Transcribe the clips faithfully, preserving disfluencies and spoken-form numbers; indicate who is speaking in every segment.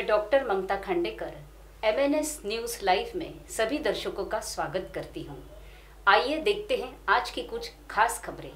Speaker 1: Doctor Mamta Khandekar MNS news live में सभी दर्शकों का स्वागत करती हूं। आइए देखते हैं आज की कुछ खास खबरें।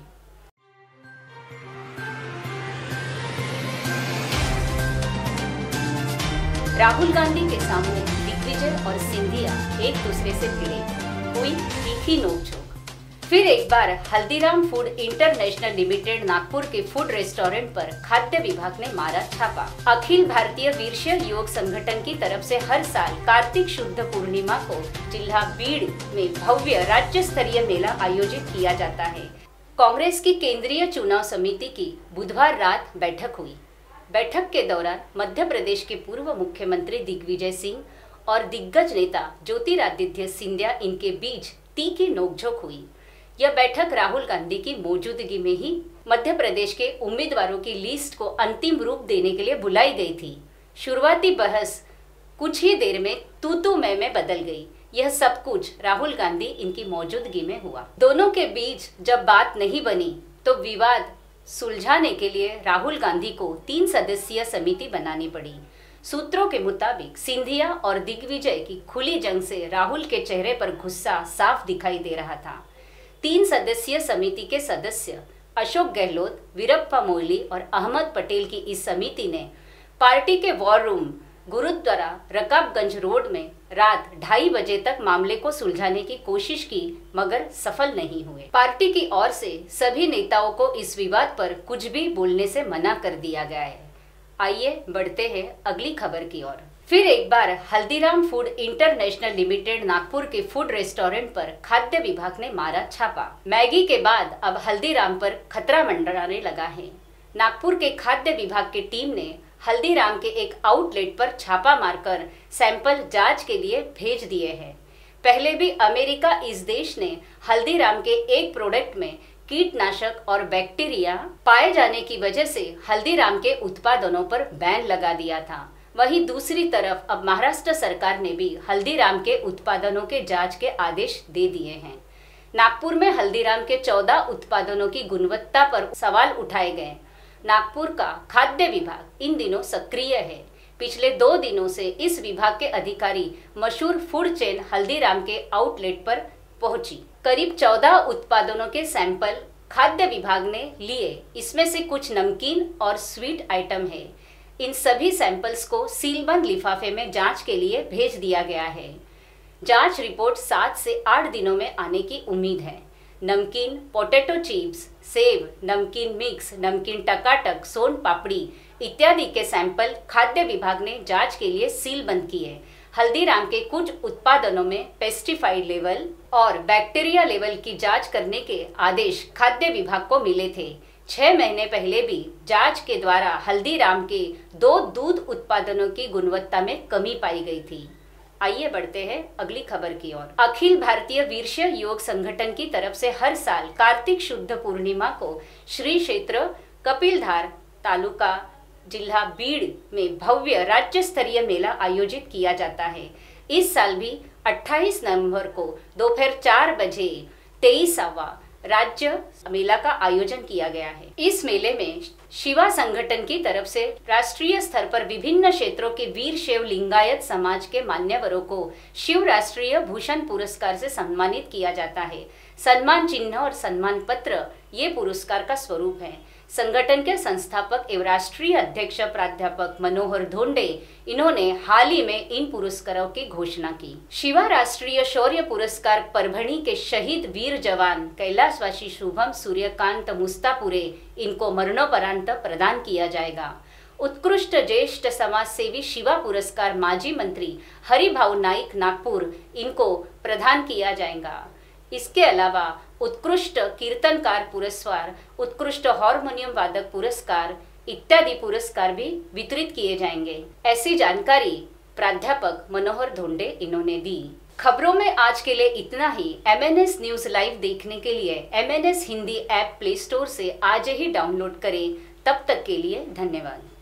Speaker 1: राहुल गांधी के सामने दिग्विजय और सिंधिया एक दूसरे से भिड़े, हुई तीखी नोकझोंक। फिर एक बार Haldiram food international limited Nagpur के फूड रेस्टोरेंट पर खाद्य विभाग ने मारा छापा। अखिल भारतीय वीरशैव योग संगठन की तरफ से हर साल कार्तिक शुद्ध पूर्णिमा को जिला बीड़ में भव्य राज्य स्तरीय मेला आयोजित किया जाता है। कांग्रेस की केंद्रीय चुनाव समिति की बुधवार रात बैठक हुई। बैठक के दौरान मध्य प्रदेश के पूर्व मुख्यमंत्री दिग्विजय सिंह और दिग्गज नेता ज्योतिरादित्य सिंधिया इनके बीच तीखी नोकझोंक हुई। यह बैठक राहुल गांधी की मौजूदगी में ही मध्य प्रदेश के उम्मीदवारों की लिस्ट को अंतिम रूप देने के लिए बुलाई गई थी। शुरुआती बहस कुछ ही देर में तू तू मैं में बदल गई। यह सब कुछ राहुल गांधी इनकी मौजूदगी में हुआ। दोनों के बीच जब बात नहीं बनी तो विवाद सुलझाने के लिए राहुल गांधी को तीन सदस्यीय समिति बनानी पड़ी। सूत्रों के मुताबिक सिंधिया और दिग्विजय की खुली जंग से राहुल के चेहरे पर गुस्सा साफ दिखाई दे रहा था। तीन सदस्यीय समिति के सदस्य अशोक गहलोत, वीरप्पा मोइली और अहमद पटेल की इस समिति ने पार्टी के war room Gurdwara Rakabganj road में रात ढाई बजे तक मामले को सुलझाने की कोशिश की, मगर सफल नहीं हुए। पार्टी की ओर से सभी नेताओं को इस विवाद पर कुछ भी बोलने से मना कर दिया गया है। आइए बढ़ते हैं अगली खबर की ओर। फिर एक बार Haldiram food international limited Nagpur के फूड रेस्टोरेंट पर खाद्य विभाग ने मारा छापा। मैगी के बाद अब हल्दीराम पर खतरा मंडराने लगा है। नागपुर के खाद्य विभाग की टीम ने हल्दीराम के एक आउटलेट पर छापा मारकर सैंपल जांच के लिए भेज दिए हैं। पहले भी अमेरिका इस देश ने हल्दीराम के एक प्रोडक्ट में कीटनाशक और बैक्टीरिया पाए जाने की वजह से हल्दीराम के उत्पादनों पर बैन लगा दिया था। वहीं दूसरी तरफ अब महाराष्ट्र सरकार ने भी हल्दीराम के उत्पादनों के जांच के आदेश दे दिए हैं। नागपुर में हल्दीराम के चौदह उत्पादनों की गुणवत्ता पर सवाल उठाए गए। नागपुर का खाद्य विभाग इन दिनों सक्रिय है। पिछले दो दिनों से इस विभाग के अधिकारी मशहूर फूड चेन हल्दीराम के आउटलेट पर पहुंची। करीब चौदह उत्पादनों के सैंपल खाद्य विभाग ने लिए। इसमें से कुछ नमकीन और स्वीट आइटम है। इन सभी सैंपल्स को सीलबंद लिफाफे में जांच के लिए भेज दिया गया है। जांच रिपोर्ट सात से आठ दिनों में आने की उम्मीद है। नमकीन, पोटैटो चिप्स, सेव, नमकीन मिक्स, नमकीन टकाटक, सोन पापड़ी इत्यादि के सैंपल खाद्य विभाग ने जांच के लिए सीलबंद किए। हल्दीराम के कुछ उत्पादनों में पेस्टिसाइड लेवल और बैक्टीरिया लेवल की जांच करने के आदेश खाद्य विभाग को मिले थे। छह महीने पहले भी जांच के द्वारा हल्दीराम के दो दूध उत्पादनों की गुणवत्ता में कमी पाई गई थी। आइए बढ़ते हैं अगली खबर की ओर। अखिल भारतीय वीरशैव योग संगठन की तरफ से हर साल कार्तिक शुद्ध पूर्णिमा को श्री क्षेत्र कपिलधार तालुका जिला बीड़ में भव्य राज्य स्तरीय मेला आयोजित किया जाता है। इस साल भी अट्ठाईस नवंबर को दोपहर चार बजे तेईसवां राज्य मेला का आयोजन किया गया है। इस मेले में शिवा संगठन की तरफ से राष्ट्रीय स्तर पर विभिन्न क्षेत्रों के वीर शैव लिंगायत समाज के मान्यवरों को शिव राष्ट्रीय भूषण पुरस्कार से सम्मानित किया जाता है। सम्मान चिन्ह और सम्मान पत्र ये पुरस्कार का स्वरूप है। संगठन के संस्थापक एवं राष्ट्रीय अध्यक्ष प्राध्यापक मनोहर धोंडे इन्होंने हाल ही में इन पुरस्कारों की घोषणा की। शिवा राष्ट्रीय शौर्य पुरस्कार परभणी के शहीद वीर जवान कैलाशवासी शुभम सूर्यकांत मुस्तापुरे इनको मरणोपरांत प्रदान किया जाएगा। उत्कृष्ट ज्येष्ठ समाज सेवी शिवा पुरस्कार माजी मंत्री हरिभाऊ नाईक नागपुर इनको प्रदान किया जाएगा। इसके अलावा उत्कृष्ट कीर्तनकार पुरस्कार, उत्कृष्ट हारमोनियम वादक पुरस्कार इत्यादि पुरस्कार भी वितरित किए जाएंगे। ऐसी जानकारी प्राध्यापक मनोहर धोंडे इन्होंने दी। खबरों में आज के लिए इतना ही। एमएनएस न्यूज लाइव देखने के लिए MNS Hindi app Play Store से आज ही डाउनलोड करें। तब तक के लिए धन्यवाद।